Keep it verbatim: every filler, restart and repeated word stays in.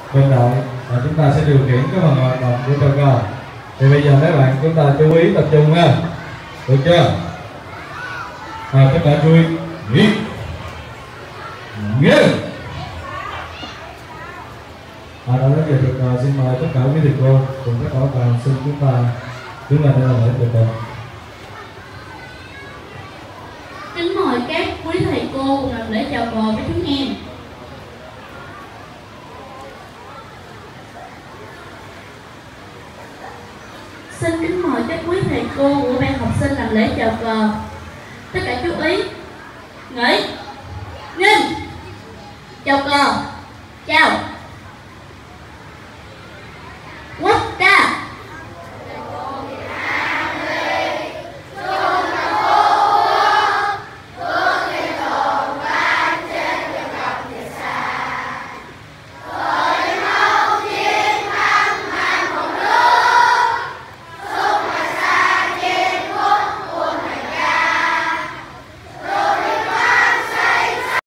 vận động và chúng ta sẽ điều khiển cái phần hoạt động của trò cờ. Thì bây giờ mấy bạn chúng ta chú ý tập trung ha, được chưa? À, tất cả chú ý nghỉ nghỉ. À, đó là việc được. Xin mời tất cả quý thầy cô cùng các bảo tàng xin chúng ta đứng lên để làm lễ trò cờ. Kính mời các quý thầy cô cùng làm lễ chào cờ với chúng em. Xin kính mời các quý thầy cô của ban học sinh làm lễ chào cờ. Tất cả chú ý nghỉ nghênh chào cờ chào.